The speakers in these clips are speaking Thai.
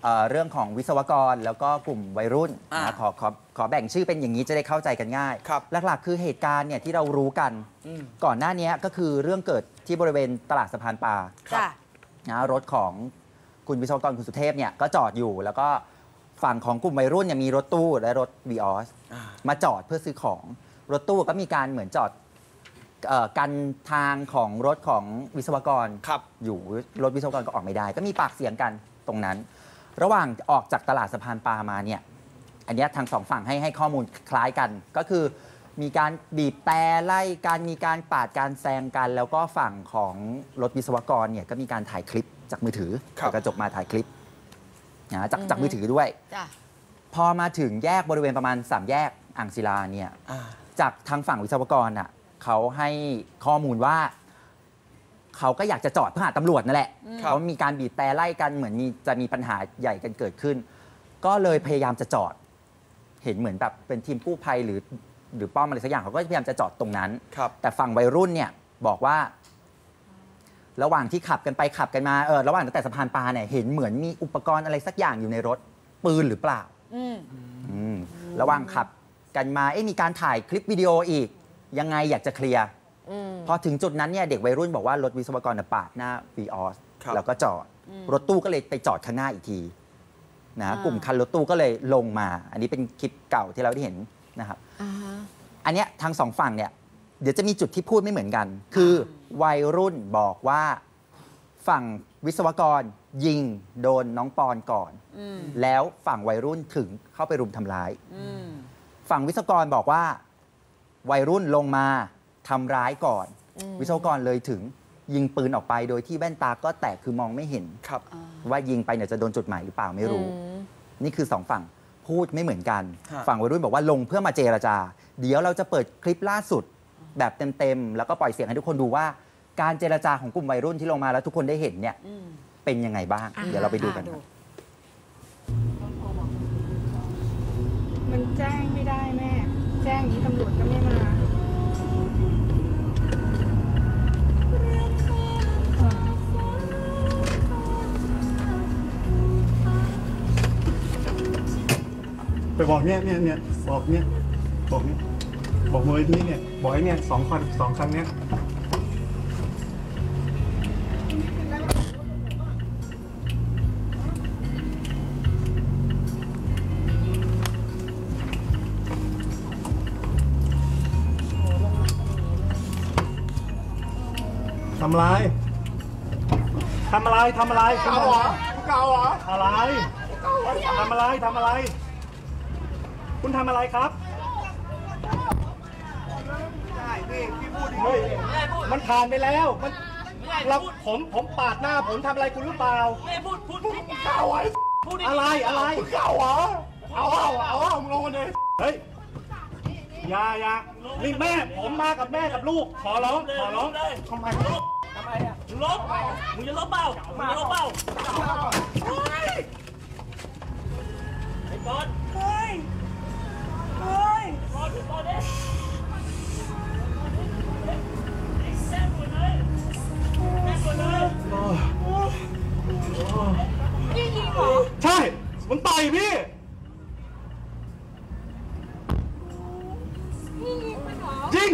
เรื่องของวิศวกรแล้วก็กลุ่มวัยรุ่นนะขอแบ่งชื่อเป็นอย่างนี้จะได้เข้าใจกันง่ายหลักๆคือเหตุการณ์เนี่ยที่เรารู้กันก่อนหน้านี้ก็คือเรื่องเกิดที่บริเวณตลาดสะพานปลานะรถของคุณวิศวกรคุณสุเทพเนี่ยก็จอดอยู่แล้วก็ฝั่งของกลุ่มวัยรุ่นเนี่ยมีรถตู้และรถวีออสมาจอดเพื่อซื้อของรถตู้ก็มีการเหมือนจอดกันทางของรถของวิศวกรอยู่รถวิศวกรก็ออกไม่ได้ก็มีปากเสียงกันตรงนั้นระหว่างออกจากตลาดสะพานปลามาเนี่ยอันนี้ทางสองฝั่งให้ข้อมูลคล้ายกันก็คือมีการบีบแต่ไล่กันมีการปาดการแซงกันแล้วก็ฝั่งของรถวิศวกรเนี่ยก็มีการถ่ายคลิปจากมือถือเปิดกระจกมาถ่ายคลิปนะจากมือถือด้วยพอมาถึงแยกบริเวณประมาณ3แยกอ่างศิลาเนี่ยจากทางฝั่งวิศวกรอ่ะเขาให้ข้อมูลว่าเขาก็อยากจะจอดเพื่อหาตำรวจนั่นแหละเขามีการบีบแต่ไล่กันเหมือนจะมีปัญหาใหญ่กันเกิดขึ้นก็เลยพยายามจะจอดเห็นเหมือนแบบเป็นทีมกู้ภัยหรือป้อมอะไรสักอย่างเขาก็พยายามจะจอดตรงนั้นแต่ฝั่งวัยรุ่นเนี่ยบอกว่าระหว่างที่ขับกันไปขับกันมาระหว่างตั้งแต่สะพานปลาเนี่ยเห็นเหมือนมีอุปกรณ์อะไรสักอย่างอยู่ในรถปืนหรือเปล่าระหว่างขับกันมามีการถ่ายคลิปวิดีโออีกยังไงอยากจะเคลียร์พอถึงจุดนั้นเนี่ยเด็กวัยรุ่นบอกว่ารถวิศวกรปาดหน้าวีออสแล้วก็จอดรถตู้ก็เลยไปจอดข้างหน้าอีกทีนะกลุ่มคันรถตู้ก็เลยลงมาอันนี้เป็นคลิปเก่าที่เราได้เห็นนะครับอันเนี้ยทางสองฝั่งเนี่ยเดี๋ยวจะมีจุดที่พูดไม่เหมือนกันคือวัยรุ่นบอกว่าฝั่งวิศวกรยิงโดนน้องปอนก่อนแล้วฝั่งวัยรุ่นถึงเข้าไปรุมทำร้ายฝั่งวิศวกรบอกว่าวัยรุ่นลงมาทำร้ายก่อนวิศวกรเลยถึงยิงปืนออกไปโดยที่แว่นตาก็แตกคือมองไม่เห็นว่ายิงไปเนี่ยจะโดนจุดหมายหรือเปล่าไม่รู้นี่คือสองฝั่งพูดไม่เหมือนกันฝั่งวัยรุ่นบอกว่าลงเพื่อมาเจรจาเดี๋ยวเราจะเปิดคลิปล่าสุดแบบเต็มๆแล้วก็ปล่อยเสียงให้ทุกคนดูว่าการเจรจาของกลุ่มวัยรุ่นที่ลงมาแล้วทุกคนได้เห็นเนี่ยเป็นยังไงบ้างเดี๋ยวเราไปดูกันมันแจ้งไม่ได้แม่แจ้งนี้ตำรวจก็ไม่มาไปบอกบอกมูลนิธิเนี่ยบอกไอ้เนี่ย2 คันเนี่ยทำอะไรเก่าเหรออะไรทำอะไรคุณทำอะไรครับมันผ่านไปแล้วผมปาดหน้าผมทำอะไรคุณหรือเปล่าพูดเก่าอะไรเก่าเหรอเอามึงลงกันเลยเฮ้ยอย่านี่แม่ผมมากับแม่กับลูกขอร้องทำไมอ่ะลบมึงจะลบเปล่าไอ้บอลเฮ้ยบอลเนี่ยแซ่บหมดเลยนี่ยิงเหรอใช่มันต่อยพี่นี่ยิงมันเหรอจริง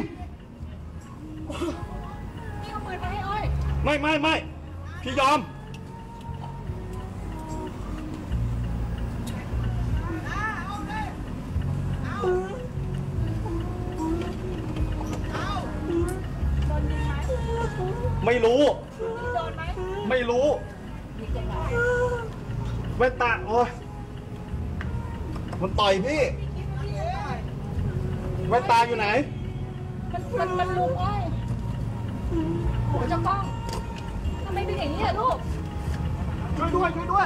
นี่เอาปืนมาให้อ้อยไม่พี่ยอมไม่รู้แว่นตาโอ้ยมันต่อยพี่แว่นตาอยู่ไหนมันลุมอ้อยโหเจ้ากล้องทำไมเป็นอย่างนี้อะลูกช่วยด้วยช่วยด้วย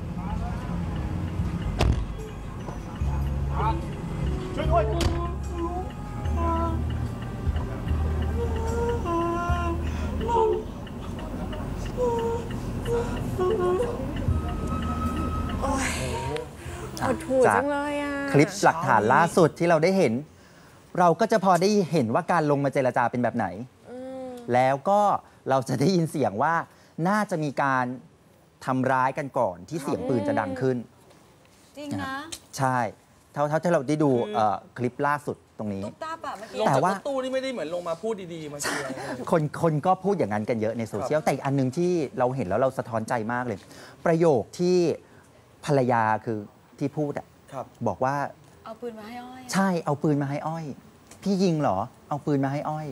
จากคลิปหลักฐานล่าสุดที่เราได้เห็น เราก็จะพอได้เห็นว่าการลงมาเจรจาเป็นแบบไหนแล้วก็เราจะได้ยินเสียงว่าน่าจะมีการทำร้ายกันก่อนที่เสียงปืนจะดังขึ้นจริงนะใช่เท่าที่เราได้ดูคลิปล่าสุดตรงนี้ตุ๊บตาป่ะเมื่อกี้ลงแต่จากว่ารถตู้นี่ไม่ได้เหมือนลงมาพูดดีๆมาเชียร์คนก็พูดอย่างนั้นกันเยอะในโซเชียลแต่อีกอันหนึงที่เราเห็นแล้วเราสะท้อนใจมากเลย ประโยคที่ภรรยาคือที่พูดอะครับบอกว่าเอาปืนมาให้อ้อยอะใช่เอาปืนมาให้อ้อย พี่ยิงเหรอ เอาปืนมาให้อ้อย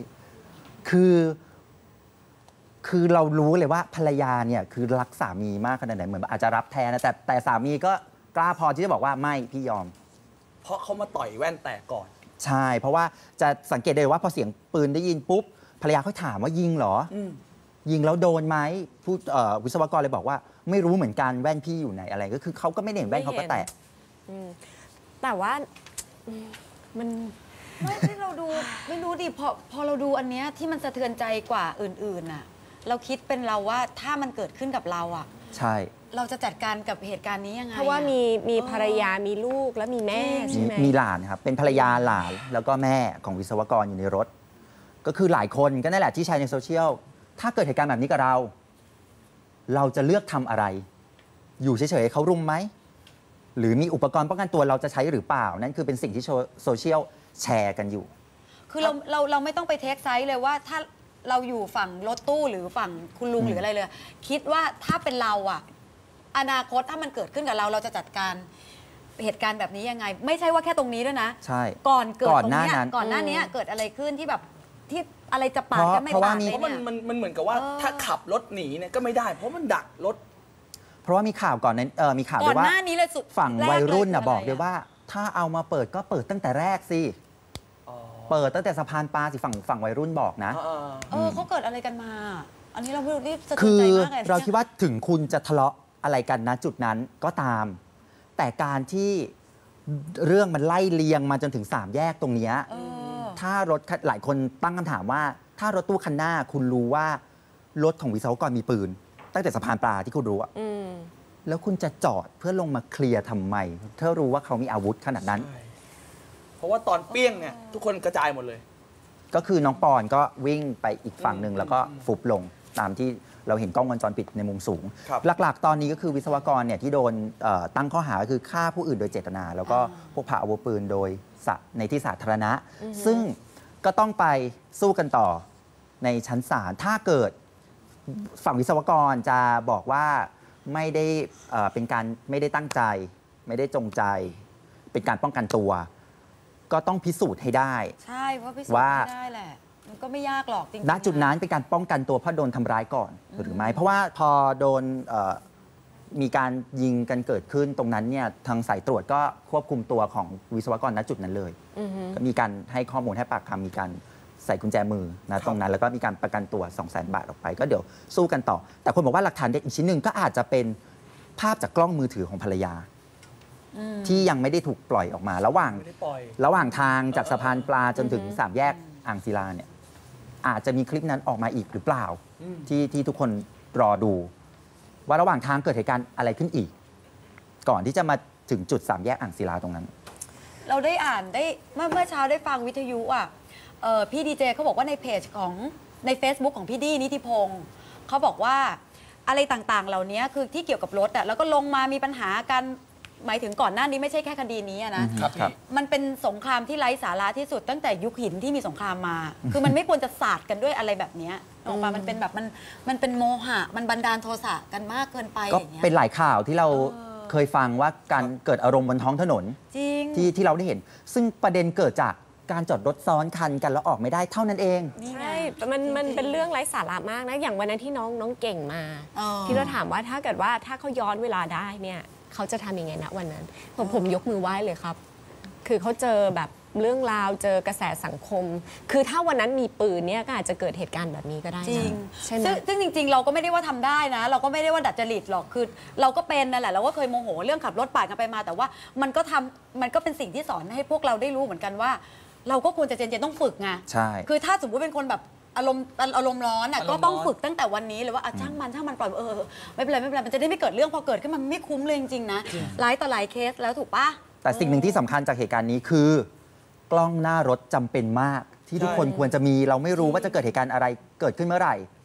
คือเรารู้เลยว่าภรรยาเนี่ยคือรักสามีมากขนาดไหนเหมือนอาจจะรับแทนนะแต่สามีก็กล้าพอที่จะบอกว่าไม่พี่ยอมเพราะเขามาต่อยแว่นแตกก่อนใช่ เพราะว่าจะสังเกตได้ว่าพอเสียงปืนได้ยินปุ๊บภรรยาเขาถามว่ายิงเหรอยิงแล้วโดนไหมผู้วิศวกรเลยบอกว่าไม่รู้เหมือนกันแว่นพี่อยู่ไหนอะไรก็คือเขาก็ไม่เห็นแว่นเขาก็แตะแต่ว่ามันไม่ที่เราดูไม่รู้ดิพอเราดูอันเนี้ยที่มันสะเทือนใจกว่าอื่นๆน่ะเราคิดเป็นเราว่าถ้ามันเกิดขึ้นกับเราอ่ะใช่เราจะจัดการกับเหตุการณ์นี้ยังไงเพราะว่ามีภรรยามีลูกแล้วมีแม่ใช่ไหมมีหลานครับเป็นภรรยาหลานแล้วก็แม่ของวิศวกรอยู่ในรถ ก็คือหลายคนก็นั่นแหละที่แชร์ในโซเชียลถ้าเกิดเหตุการณ์แบบนี้กับเราจะเลือกทำอะไร อยู่เฉยๆให้เขารุมไหมหรือมีอุปกรณ์ป้องกันตัวเราจะใช้หรือเปล่านั่นคือเป็นสิ่งที่โซเชียลแชร์กันอยู่คือเราไม่ต้องไปเทคไซส์เลยว่าถ้าเราอยู่ฝั่งรถตู้หรือฝั่งคุณลุงหรืออะไรเลย คิดว่าถ้าเป็นเราอะอนาคตถ้ามันเกิดขึ้นกับเราจะจัดการเหตุการณ์แบบนี้ยังไง ไม่ใช่ว่าแค่ตรงนี้ด้วยนะใช่ก่อนเกิดก่อนตรงหน้าเนี้ยนั้นก่อนหน้านี้เกิดอะไรขึ้นที่แบบที่อะไรจะปาดกันไม่เพราะว่าปาดมีเลยเพราะเนี่ยมันเหมือนกับว่าถ้าขับรถหนีเนี่ยก็ไม่ได้ เพราะมันดักรถเพราะว่ามีข่าวก่อนนั้นมีข่าวก่ด้อวน ยว่าหน้านี้เลยสุดฝั่งแรวัยรุ่นเลน่ะคืะไบอกเลยว่า ถ้าเอามาเปิดก็เปิดตั้งแต่แรกสิเปิดตั้งแต่สะพานปลาสิฝั่งวัยรุ่นบอกนะเขาเกิดอะไรกันมา อันนี้เราไม่รู้รีบสะเทืคือนอใจมากเลยเราคิดว่าถึงคุณจะทะเลาะอะไรกันนะจุดนั้นก็ตาม แต่การที่เรื่องมันไล่เลียงมาจนถึง3แยกตรงเนี้ย ถ้ารถหลายคนตั้งคำถามว่า ถ้ารถตู้คันหน้าคุณรู้ว่ารถของวิศวกรมีปืน ตั้งแต่สะพานปลาที่คุณรู้อะแล้วคุณจะจอดเพื่อลงมาเคลียร์ทำไมถ้ารู้ว่าเขามีอาวุธขนาดนั้นเพราะว่าตอนเปี้ยงเนี่ยทุกคนกระจายหมดเลยก็คือน้องปอนก็วิ่งไปอีกฝั่งหนึ่งแล้วก็ฟุบลงตามที่เราเห็นกล้องวงจรปิดในมุมสูงครับหลักๆ ตอนนี้ก็คือวิศวกรเนี่ยที่โดนตั้งข้อหาก็คือฆ่าผู้อื่นโดยเจตนา แล้วก็พกพาอาวุธปืนโดยในที่สาธารณะ ซึ่งก็ต้องไปสู้กันต่อในชั้นศาลถ้าเกิดฝั่งวิศวกรจะบอกว่าไม่ได้เป็นการไม่ได้ตั้งใจ ไม่ได้จงใจ เป็นการป้องกันตัว ก็ต้องพิสูจน์ให้ได้ใช่เพราะพิสูจน์ว่าไม่ได้แหละ มันก็ไม่ยากหรอกจริงๆณจุดนั้นเป็นการป้องกันตัวเพราะโดนทำร้ายก่อนหรือไม่ เพราะว่าพอโดนมีการยิงกันเกิดขึ้นตรงนั้นเนี่ยทางสายตรวจก็ควบคุมตัวของวิศวกรณจุดนั้นเลยก็มีการให้ข้อมูลให้ปากคำมีการใส่กุญแจมือนะตรงนั้นแล้วก็มีการประกันตัว 200,000 บาทออกไป ก็เดี๋ยวสู้กันต่อ แต่คนบอกว่าหลักฐานเด็ดอีกชิ้นหนึ่งก็อาจจะเป็นภาพจากกล้องมือถือของภรรยา ที่ยังไม่ได้ถูกปล่อยออกมาระหว่างไม่ได้ปล่อยระหว่างทางจากสะพานปลาจนถึง3แยกอ่างศิลาเนี่ยอาจจะมีคลิปนั้นออกมาอีกหรือเปล่า ที่ทุกคนรอดู ว่าระหว่างทางเกิดเหตุการณ์อะไรขึ้นอีก ก่อนที่จะมาถึงจุด3แยกอ่างศิลาตรงนั้นเราได้อ่านได้เมื่อเช้าได้ฟังวิทยุอ่ะพี่ดีเจเขาบอกว่าในเพจของใน Facebook ของพี่ดีนิติพงศ์เขาบอกว่าอะไรต่างๆ เหล่านี้คือที่เกี่ยวกับรถอ่ะแล้วก็ลงมามีปัญหากันหมายถึงก่อนหน้านี้ไม่ใช่แค่คดีนี้อะนะครับมันเป็นสงครามที่ไร้สาระที่สุดตั้งแต่ยุคหินที่มีสงครามมา คือมันไม่ควรจะสาดกันด้วยอะไรแบบเนี้ยออกมามันเป็นแบบมันเป็นโมหะมันบันดาลโทสะกันมากเกินไปก็อย่างเงี้ยเป็นหลายข่าวที่เราเคยฟังว่าการเกิดอารมณ์บนท้องถนนจริงที่เราได้เห็น ซึ่งประเด็นเกิดจากการจอดรถซ้อนคันกันแล้วออกไม่ได้เท่านั้นเองนี่ไงใช่มันเป็นเรื่องไร้สาระมากนะ อย่างวันนั้นที่น้องเก่งมา ที่เราถามว่าถ้าเกิดว่าถ้าเขาย้อนเวลาได้เนี่ยเขาจะทำยังไงนะวันนั้น ผมยกมือไหว้เลยครับ คือเขาเจอแบบเรื่องราวเจอกระแสสังคม คือถ้าวันนั้นมีปืนเนี่ยก็อาจจะเกิดเหตุการณ์แบบนี้ก็ได้นะจริงใช่ไหมซึ่งจริงๆ เราก็ไม่ได้ว่าทำได้นะ เราก็ไม่ได้ว่าดัดจริตหรอกคือเราก็เป็นนั่นแหละเราก็เคยโมโหเรื่องขับรถปาดกันไปมาแต่ว่ามันก็เป็นสิ่งที่สอนให้พวกเราได้รู้เหมือนกันว่า เราก็ควรจะเจนๆต้องฝึกไงใช่คือถ้าสมมติเป็นคนแบบอารมณ์ร้อนอ่ะอารมณ์ร้อนก็ต้องฝึกตั้งแต่วันนี้เลยว่าอ่ะช่างมันปล่อยไม่เป็นไรมันจะได้ไม่เกิดเรื่องพอเกิดขึ้นมันไม่คุ้มเลยจริงๆนะหลายต่อหลายเคสแล้วถูกปะแต่สิ่งหนึ่งที่สำคัญจากเหตุการณ์นี้คือ กล้องหน้ารถจำเป็นมาก ที่ทุกคนควรจะมีเราไม่รู้ว่าจะเกิดเหตุการณ์อะไรเกิดขึ้นเมื่อไหร่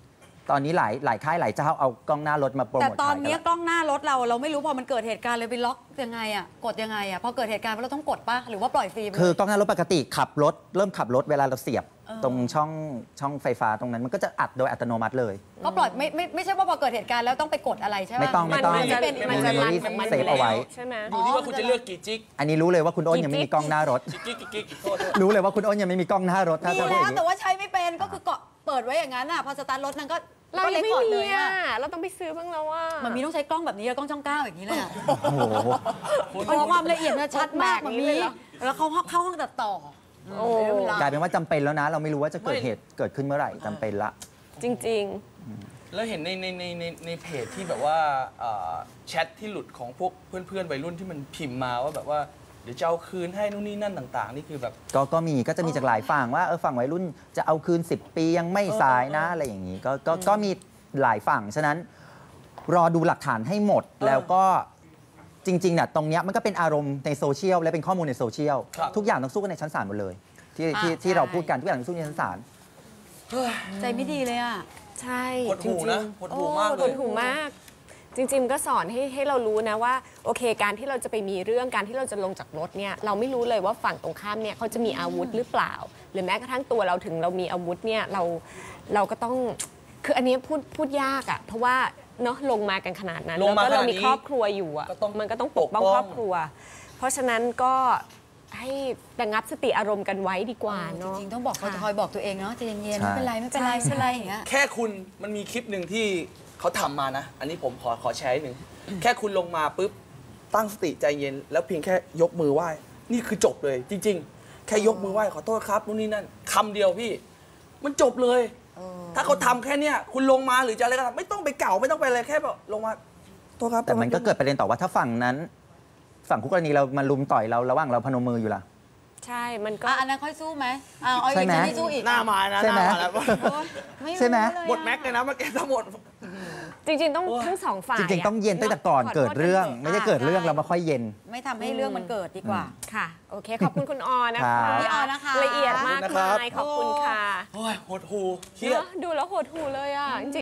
ตอนนี้หลายค่ายหลายเจ้าเอากล้องหน้ารถมาโปรโมทแต่ตอนนี้ขายกักล้องหน้ารถเราไม่รู้พอมันเกิดเหตุการณ์เลยไปล็อกยังไงอ่ะกดยังไงอ่ะพอเกิดเหตุการณ์เราต้องกดป่ะหรือว่าปล่อยฟรีไปคือกล้องหน้ารถปกติขับรถเริ่มขับรถเวลาเราเสียบตรงช่องไฟฟ้าตรงนั้นมันก็จะอัดโดยอัตโนมัติเลยก็ปล่อยไม่ใช่ว่าพอเกิดเหตุการณ์แล้วต้องไปกดอะไรใช่ไหมไม่ต้องมันจะเป็นมันจะรันมีของมันเซฟเอาไว้ใช่ไหมอยู่ที่ว่าคุณจะเลือกกี่จิ๊กอันนี้รู้เลยว่าคุณอ้นยังไม่มีกล้องหน้ารถกิ๊กโทษรู้เลยว่าคุณอ้นยังไม่มีกล้องหน้ารถถ้ามีจะพูดแล้อวย่างแต่นี้ว่าใช้ไม่เป็นก็คือเกาะเปิดไว้อย่างนั้นอ่ะพอสตาร์ทรถนั้นก็เรายังไม่ก็มีเลยอ่ะเราต้องไปซื้อบ้างแล้วว่ามันมีต้องใช้กล้องแบบนี้แล้วกล้องช่อง9อย่างนี้เลยอ่ะโอ้โหเพราะความละเอียดมันชัดมากแบมันบนี้มีเลยเหรอแล้วเขาเข้าห้องตัดต่อโอ้กลายเป็นว่าจำเป็นแล้วนะ เราไม่รู้ว่าจะเกิดเหตุเกิดขึ้นเมื่อไหร่จำเป็นละจริงแล้วเห็นในเพจที่แบบว่าแชทที่หลุดของพวกเพื่อนๆวัยรุ่นที่มันพิมพ์มาว่าแบบว่าเดี๋ยวจะเอาคืนให้นู่นนี่นั่นต่างๆ นี่คือแบบก็จะมีจากหลายฝั่งว่าฝั่งวัยรุ่นจะเอาคืน10 ปียังไม่สายนะอะไรอย่างนี้ก็มีหลายฝั่งฉะนั้นรอดูหลักฐานให้หมดแล้วก็จริงๆเนี่ยตรงเนี้ยมันก็เป็นอารมณ์ในโซเชียลและเป็นข้อมูลในโซเชียลครับทุกอย่างต้องสู้กันในชั้นศาลหมดเลยที่เราพูดกันทุกอย่างต้องสู้ในชั้นศาลใจไม่ดีเลยอ่ะๆ ใช่หดหูนะหดหูมากหเลดยหูมาก จริงๆก็สอนให้เรารู้นะว่าโอเคการที่เราจะไปมีเรื่องการที่เราจะลงจากรถเนี่ยเราไม่รู้เลยว่าฝั่งตรงข้ามเนี่ยเขาจะมีอาวุธหรือเปล่า หรือแม้กระทั่งตัวเราถึงเรามีอาวุธเนี่ยเราก็ต้องคืออันนี้พูดยากอะเพราะว่าเนาะลงมากันขนาดนั้นลงแล้วมาก็เราขนาดนี้มีครอบครัวอยู่อะก็ต้องมันก็ต้องปกป้องปกป้องครอบครัว เพราะฉะนั้นก็ให้ระงับสติอารมณ์กันไว้ดีกว่าจเนาะริงๆต้องบอกค่ะคอยบอกตัวเองเนาะใจเย็นๆใช่ไม่เป็นไรไม่เป็นไรใช่ไม่เป็นไรอย่างเงี้ยแค่คุณมันมีคลิปหนึ่งที่เขาทำมานะ อันนี้ผมขอแชร์นิดหนึ่งแค่คุณลงมาปุ๊บตั้งสติใจเย็น แล้วเพียงแค่ยกมือไหว้นี่คือจบเลย จริง ๆ แค่ยกมือไหว้ขอโทษครับนู่นนี่นั่นคำเดียวพี่ มันจบเลย ถ้าเขาทำแค่เนี้ยคุณลงมาหรือจะอะไรก็ตามไม่ต้องไปเก่าไม่ต้องไปอะไรแค่แบบลงมาโทษครับแต่มันก็เกิดประเด็นต่อว่าถ้าฝั่งนั้น ฝั่งคู่กรณีเรามาลุมต่อยเราระหว่างเราพนมมืออยู่ล่ะใช่มันก็อันนั้นค่อยสู้ไหมเอาอีใช่กไหมจะไม่สู้อีกหน้ามานะใช่ไหมน้ามาแล้วโอ๊ยรู้ใช่ไหมเลยอะหมดแม็กเลยนะเมื่อกี้ทั้งหมดจริงๆต้องทั้งสองฝ่ายจริงๆต้องเย็นตั้งแต่ก่อนขโทษเกิดเรื่องกันถะไม่ได้เกิดเรื่องเรามาค่อยเย็นไม่ทำให้เรื่องมันเกิดดีกว่าค่ะ โอเค ขอบคุณคุณออนะครัคะบพี่ออนะคะละเอียดมากขอบคุณนะครับมายขอบคุณค่ะโอ้ยหดหูเครียดเนอะดูแล้วโหดหูเลยอ่ะจริง